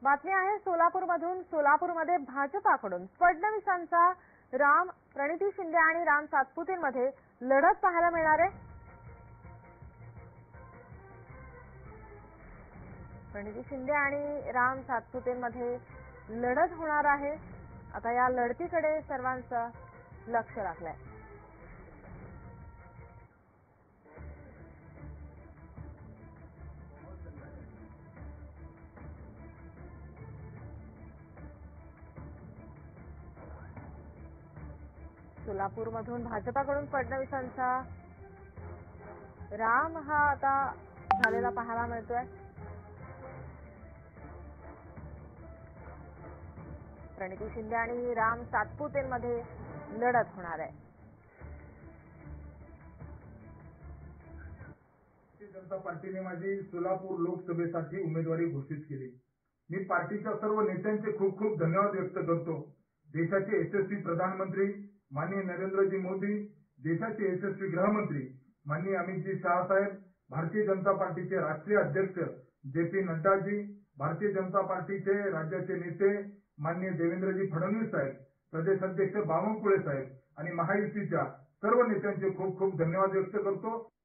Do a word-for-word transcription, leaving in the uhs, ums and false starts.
बातमी आहे सोलापूरमधून। सोलापूरमध्ये भाजपाकडून फडणवीसांचा राम प्रणिती शिंदे आणि राम सातपुतेंमध्ये लढत पाहायला मिळणार आहे। प्रणिती शिंदे आणि राम सातपुतेंमध्ये लढत होणार आहे। आता या लढतीकडे सर्वांचं लक्ष लागलंय। सोलापूरमधून भाजपाकडून फडणवीसांचा राम हा आता झालेला पाहायला मिळतोय। प्रणिती शिंदे आणि राम सातपुतेंमध्ये लढत होणार आहे। भारतीय जनता पार्टीने माझी सोलापूर लोकसभेसाठी उमेदवारी घोषित केली। मी पार्टीच्या सर्व नेत्यांचे खूप खूप धन्यवाद व्यक्त करतो। देशाचे यशस्वी प्रधानमंत्री माननीय नरेंद्रजी मोदी, देशाचे यशस्वी गृहमंत्री माननीय अमितजी शाह साहेब, भारतीय जनता पार्टीचे राष्ट्रीय अध्यक्ष जे पी नड्डाजी, भारतीय जनता पार्टीचे राज्याचे नेते माननीय देवेंद्रजी फडणवीस साहेब, प्रदेश अध्यक्ष बावनकुळे साहेब आणि महायुतीच्या सर्व नेत्यांचे खूप खूप धन्यवाद व्यक्त करतो।